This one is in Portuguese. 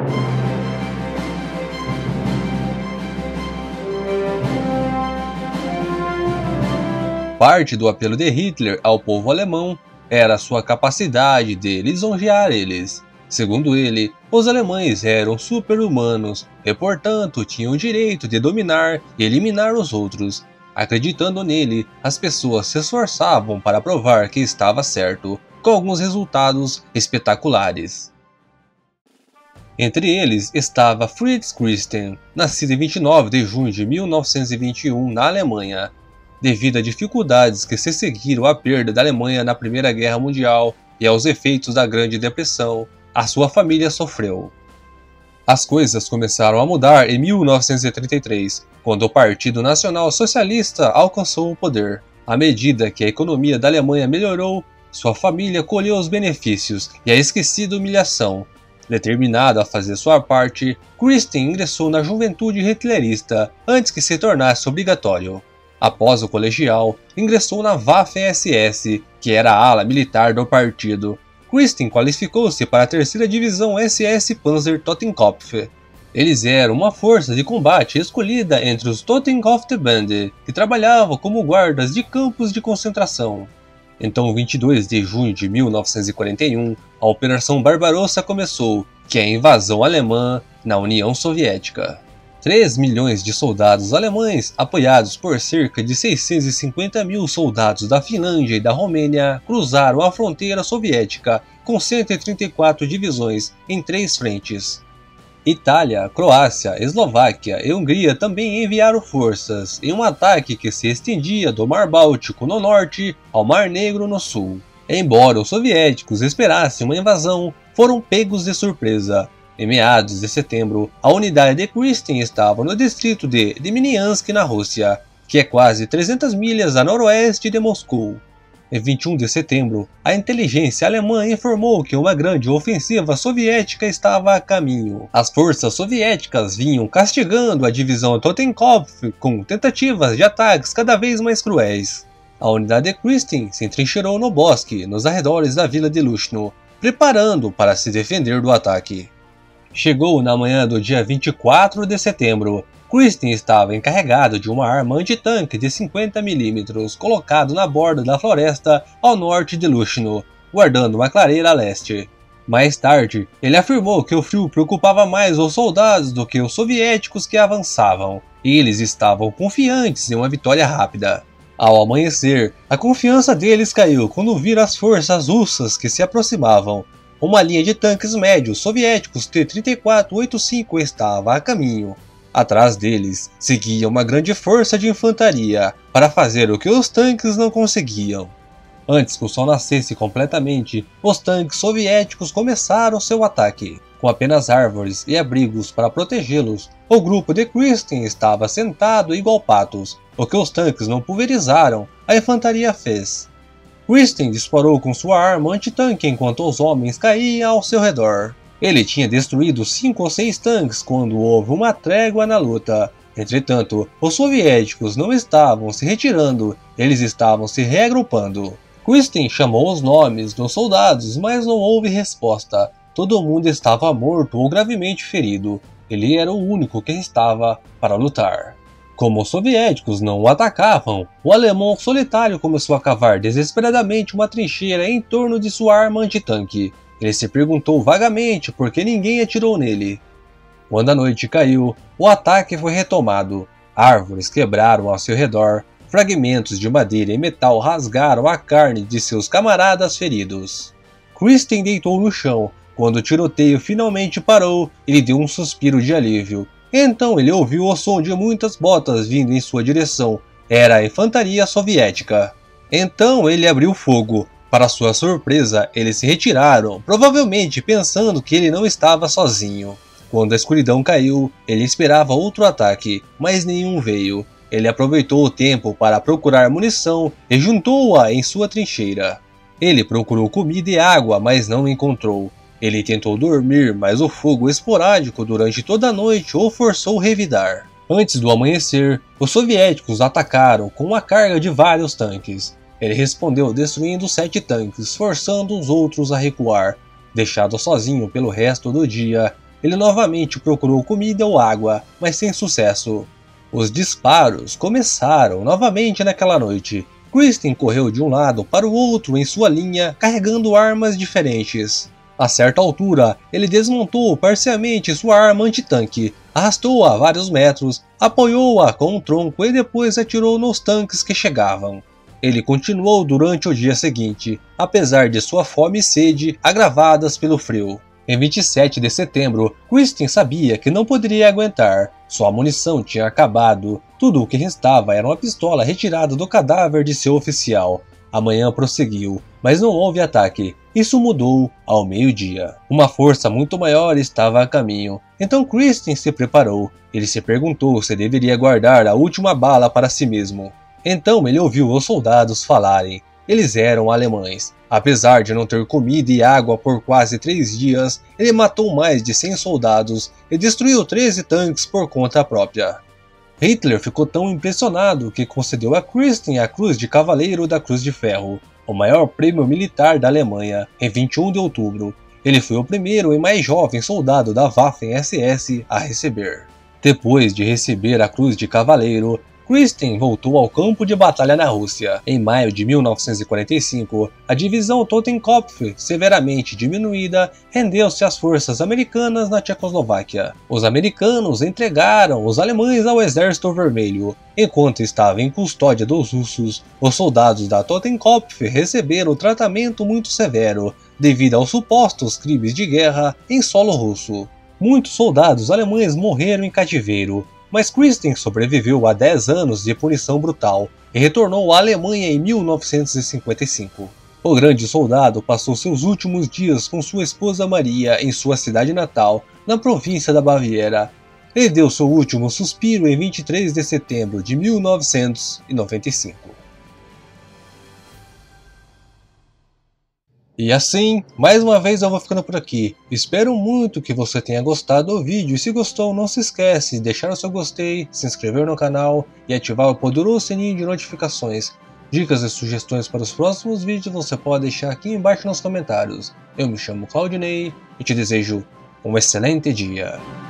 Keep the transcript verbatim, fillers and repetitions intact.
Parte do apelo de Hitler ao povo alemão era sua capacidade de lisonjear eles. Segundo ele, os alemães eram super-humanos e, portanto, tinham o direito de dominar e eliminar os outros. Acreditando nele, as pessoas se esforçavam para provar que estava certo, com alguns resultados espetaculares. Entre eles estava Fritz Christian, nascido em vinte e nove de junho de mil novecentos e vinte e um na Alemanha. Devido a dificuldades que se seguiram à perda da Alemanha na Primeira Guerra Mundial e aos efeitos da Grande Depressão, a sua família sofreu. As coisas começaram a mudar em mil novecentos e trinta e três, quando o Partido Nacional Socialista alcançou o poder. À medida que a economia da Alemanha melhorou, sua família colheu os benefícios e a esquecida humilhação. Determinado a fazer sua parte, Christian ingressou na juventude hitlerista antes que se tornasse obrigatório. Após o colegial, ingressou na Waffen-S S, que era a ala militar do partido. Christian qualificou-se para a terceira divisão S S Panzer Totenkopf. Eles eram uma força de combate escolhida entre os Totenkopfbande, que trabalhavam como guardas de campos de concentração. Então, vinte e dois de junho de mil novecentos e quarenta e um, a Operação Barbarossa começou, que é a invasão alemã na União Soviética. três milhões de soldados alemães, apoiados por cerca de seiscentos e cinquenta mil soldados da Finlândia e da Romênia, cruzaram a fronteira soviética com cento e trinta e quatro divisões em três frentes. Itália, Croácia, Eslováquia e Hungria também enviaram forças em um ataque que se estendia do Mar Báltico no norte ao Mar Negro no sul. Embora os soviéticos esperassem uma invasão, foram pegos de surpresa. Em meados de setembro, a unidade de Christian estava no distrito de Demyansk, na Rússia, que é quase trezentas milhas a noroeste de Moscou. Em vinte e um de setembro, a inteligência alemã informou que uma grande ofensiva soviética estava a caminho. As forças soviéticas vinham castigando a divisão Totenkopf com tentativas de ataques cada vez mais cruéis. A unidade de Christian se entrincheirou no bosque, nos arredores da vila de Lushno, preparando para se defender do ataque. Chegou na manhã do dia vinte e quatro de setembro. Christian estava encarregado de uma arma antitanque de cinquenta milímetros colocado na borda da floresta ao norte de Lushno, guardando uma clareira a leste. Mais tarde, ele afirmou que o frio preocupava mais os soldados do que os soviéticos que avançavam, e eles estavam confiantes em uma vitória rápida. Ao amanhecer, a confiança deles caiu quando viram as forças russas que se aproximavam. Uma linha de tanques médios soviéticos T trinta e quatro oitenta e cinco estava a caminho. Atrás deles, seguia uma grande força de infantaria para fazer o que os tanques não conseguiam. Antes que o sol nascesse completamente, os tanques soviéticos começaram seu ataque. Com apenas árvores e abrigos para protegê-los, o grupo de Christian estava sentado igual patos. O que os tanques não pulverizaram, a infantaria fez. Christian disparou com sua arma antitanque enquanto os homens caíam ao seu redor. Ele tinha destruído cinco ou seis tanques quando houve uma trégua na luta. Entretanto, os soviéticos não estavam se retirando, eles estavam se reagrupando. Christian chamou os nomes dos soldados, mas não houve resposta. Todo mundo estava morto ou gravemente ferido. Ele era o único que estava para lutar. Como os soviéticos não o atacavam, o alemão solitário começou a cavar desesperadamente uma trincheira em torno de sua arma antitanque. Ele se perguntou vagamente por que ninguém atirou nele. Quando a noite caiu, o ataque foi retomado. Árvores quebraram ao seu redor, fragmentos de madeira e metal rasgaram a carne de seus camaradas feridos. Christian deitou no chão. Quando o tiroteio finalmente parou, ele deu um suspiro de alívio. Então ele ouviu o som de muitas botas vindo em sua direção. Era a infantaria soviética. Então ele abriu fogo. Para sua surpresa, eles se retiraram, provavelmente pensando que ele não estava sozinho. Quando a escuridão caiu, ele esperava outro ataque, mas nenhum veio. Ele aproveitou o tempo para procurar munição e juntou-a em sua trincheira. Ele procurou comida e água, mas não encontrou. Ele tentou dormir, mas o fogo esporádico durante toda a noite o forçou a revidar. Antes do amanhecer, os soviéticos atacaram com uma carga de vários tanques. Ele respondeu destruindo sete tanques, forçando os outros a recuar. Deixado sozinho pelo resto do dia, ele novamente procurou comida ou água, mas sem sucesso. Os disparos começaram novamente naquela noite. Kristen correu de um lado para o outro em sua linha, carregando armas diferentes. A certa altura, ele desmontou parcialmente sua arma antitanque, arrastou-a vários metros, apoiou-a com um tronco e depois atirou nos tanques que chegavam. Ele continuou durante o dia seguinte, apesar de sua fome e sede agravadas pelo frio. Em vinte e sete de setembro, Kristen sabia que não poderia aguentar. Sua munição tinha acabado. Tudo o que restava era uma pistola retirada do cadáver de seu oficial. A manhã prosseguiu, mas não houve ataque. Isso mudou ao meio-dia. Uma força muito maior estava a caminho. Então Kristen se preparou. Ele se perguntou se deveria guardar a última bala para si mesmo. Então ele ouviu os soldados falarem. Eles eram alemães. Apesar de não ter comida e água por quase três dias, ele matou mais de cem soldados e destruiu treze tanques por conta própria. Hitler ficou tão impressionado que concedeu a Kristen a Cruz de Cavaleiro da Cruz de Ferro, o maior prêmio militar da Alemanha, em vinte e um de outubro. Ele foi o primeiro e mais jovem soldado da Waffen-S S a receber. Depois de receber a Cruz de Cavaleiro, Kristen voltou ao campo de batalha na Rússia. Em maio de mil novecentos e quarenta e cinco, a divisão Totenkopf, severamente diminuída, rendeu-se às forças americanas na Tchecoslováquia. Os americanos entregaram os alemães ao Exército Vermelho. Enquanto estava em custódia dos russos, os soldados da Totenkopf receberam tratamento muito severo, devido aos supostos crimes de guerra em solo russo. Muitos soldados alemães morreram em cativeiro. Mas Kristen sobreviveu a dez anos de punição brutal e retornou à Alemanha em mil novecentos e cinquenta e cinco. O grande soldado passou seus últimos dias com sua esposa Maria em sua cidade natal, na província da Baviera. Ele deu seu último suspiro em vinte e três de setembro de mil novecentos e noventa e cinco. E assim, mais uma vez eu vou ficando por aqui. Espero muito que você tenha gostado do vídeo e se gostou, não se esquece de deixar o seu gostei, se inscrever no canal e ativar o poderoso sininho de notificações. Dicas e sugestões para os próximos vídeos você pode deixar aqui embaixo nos comentários. Eu me chamo Claudinei e te desejo um excelente dia.